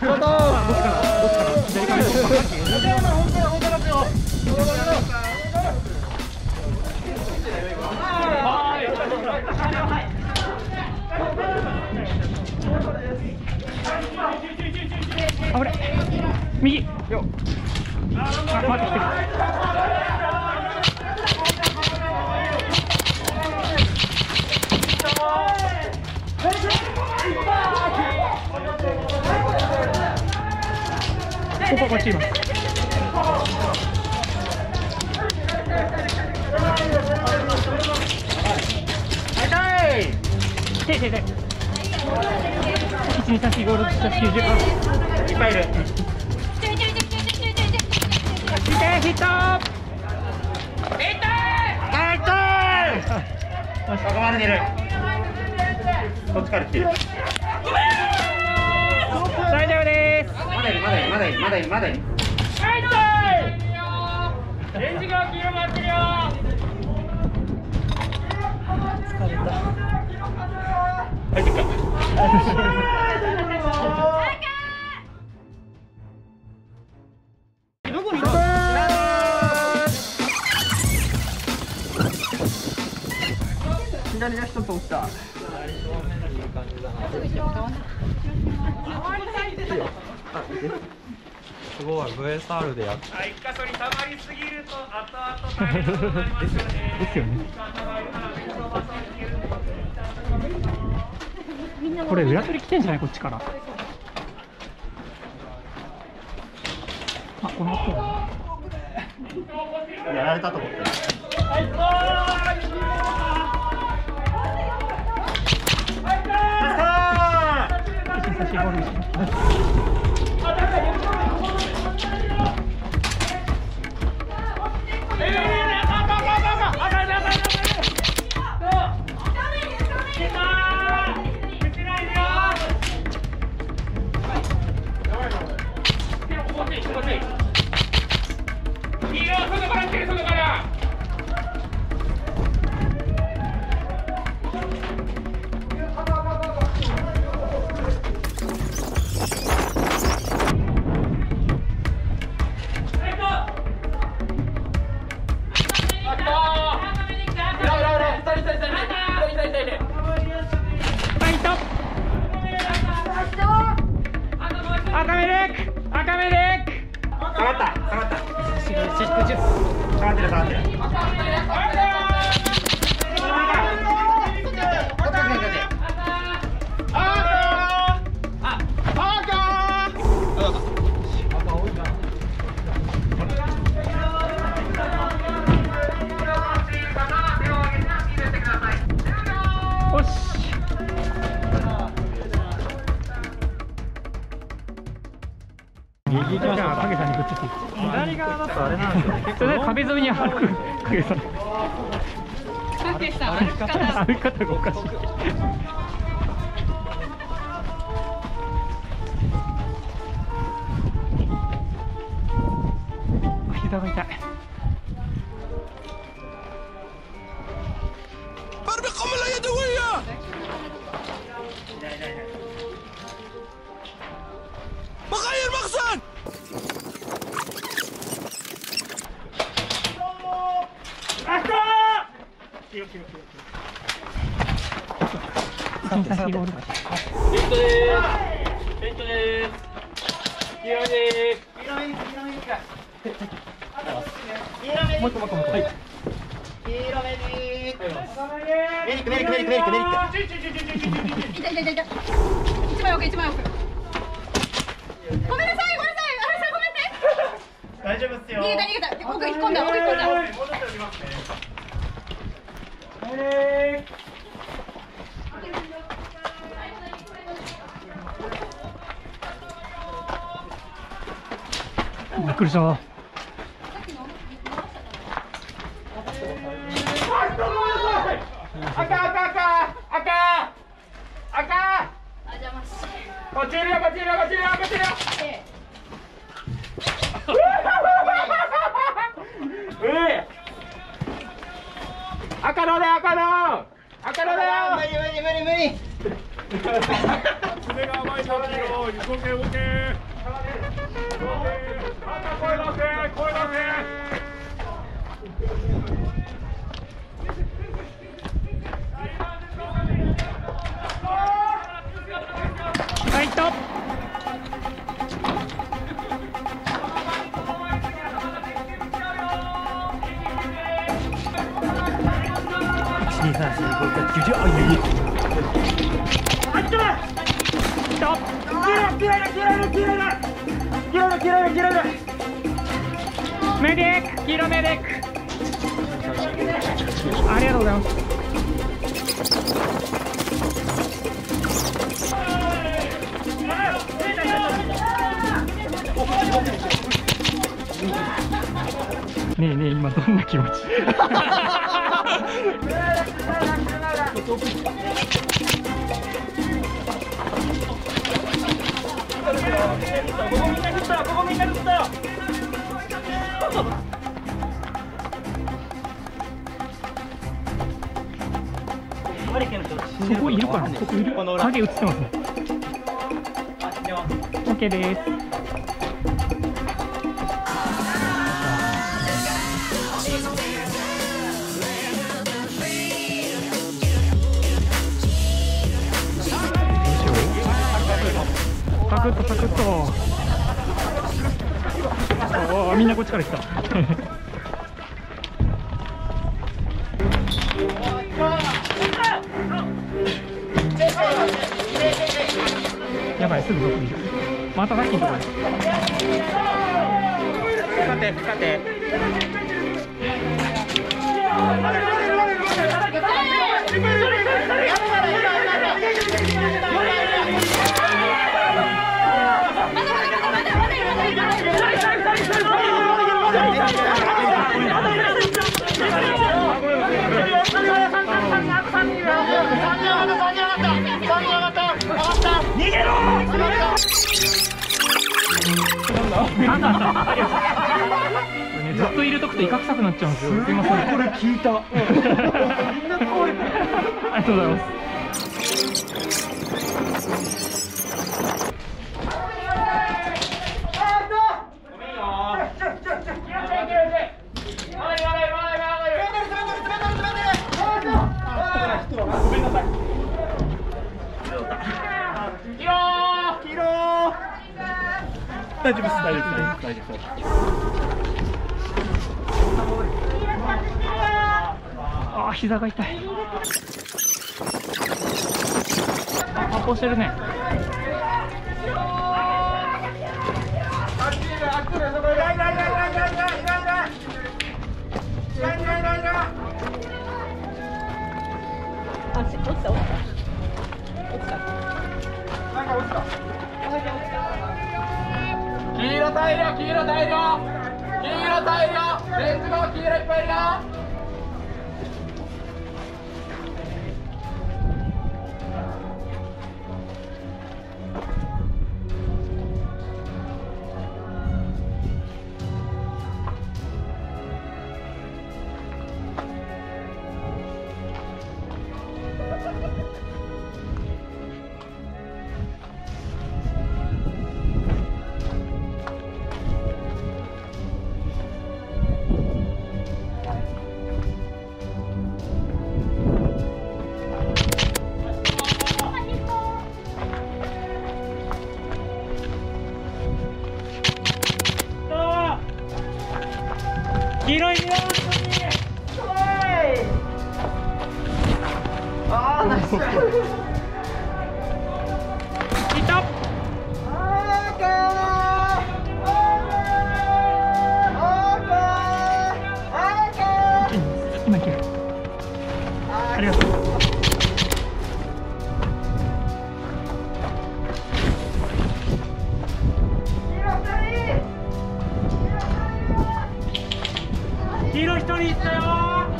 どうぞ。左からあぶれ右よあ、回ってきてる。こっちいます。1、2、3、4、5、6、7、8、9、10。いっぱいいる。ヒット。ここまで出る。こっちから来てる。大丈夫です。まだいる。レンジが黄色回ってるよ。疲れた。入ってきた。どこにいるの？左が一つ落ちた。 すごい VSR でやって。 一箇所に溜まりすぎると後々大変でございますよね。ですよね。これ裏取り来てんじゃないこっちから。あ、この後やられたと思って。 影さんにぶっつけて左側だとあれなんですよね。それで壁沿いに歩く影さん。歩き方がおかしい。膝が痛い。もう一個。はい。メリック。一枚奥。ごめんなさい。ごめんね。大丈夫っすよ。逃げた。奥引っ込んだ。戻っておりますね。びっくりした。こっちいるよ。赤のだよ。無理。爪が甘いぞ。動け。 はい、と。メディック、黄色メディック。ありがとうございます。ねえねえ、今どんな気持ち？そこいるかな？そこいる？影映ってますね。OK です。パクッとパクッと。おお、みんなこっちから来た。やばい、すぐ僕見る。またさっきのところ。使って使って。逃げろ。ずっといるとくと威嚇臭くなっちゃうんですよ。すいません。これ聞いた。みんな倒れてる。ありがとうございます。大丈夫です、大丈夫です、大丈夫です。ああ、膝が痛い。発砲してるね。黄色大量、黄色大量、黄色大量、レッツゴー、黄色いっぱいいるよ。黄色いよ。ああ、ナイス。いた。今いける。ありがとう。黄色一人いったよ。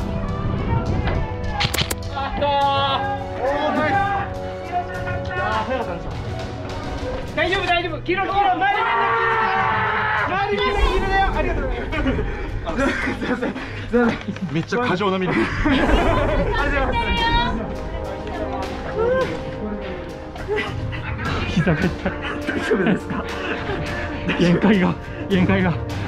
あったー。おお、ナイス。あー、早かったんですよ。大丈夫、大丈夫。黄色、黄色、周りみんな黄色だよ。ありがとうございます。すいません。すいません。めっちゃ過剰な見る。ありがとうございます。膝が痛い。大丈夫ですか。 限界が